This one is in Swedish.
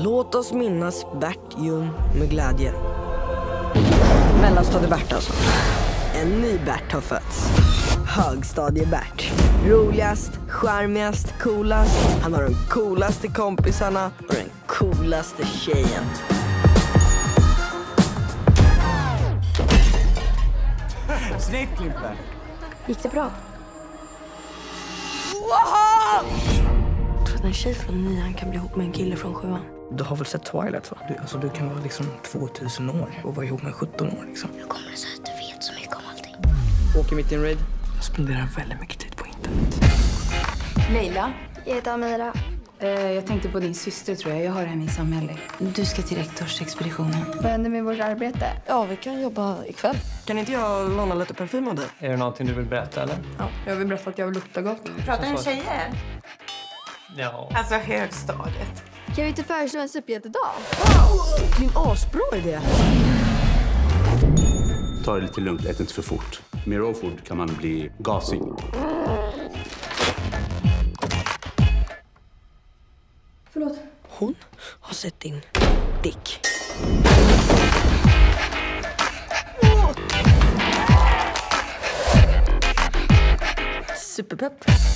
Låt oss minnas Bert Ljung med glädje. Mellanstadie Bert alltså. En ny Bert har fötts. Högstadie Bert. Roligast, charmigast, coolast. Han har de coolaste kompisarna och den coolaste tjejen. Snyggt, Klimpen. Gick det bra? Wow! Jag tror att en tjej från 9 kan bli ihop med en kille från 7. Du har väl sett Twilight, va? Du kan vara liksom 2000 år och vara ihop med 17 år liksom. Hur kommer det sig att du vet så mycket om allting? Åker mitt i en raid. Jag spenderar väldigt mycket tid på internet. Leila, Jag heter Amira. jag tänkte på din syster tror jag. Jag har henne i samhälle. Du ska till rektorsexpeditionen. Vad händer med vårt arbete? Ja, vi kan jobba ikväll. Kan inte jag låna lite parfym av dig? Är det någonting du vill berätta, eller? Ja, jag vill berätta att jag luktar gott. Pratar ni tjejer? Ja. Alltså högstadiet. Kan vi inte föreslå en superhjältedag? Din asbra idé. Ta det lite lugnt, ät inte för fort. Med raw food kan man bli gasig. Förlåt. Hon har sett din dick. Superpepp.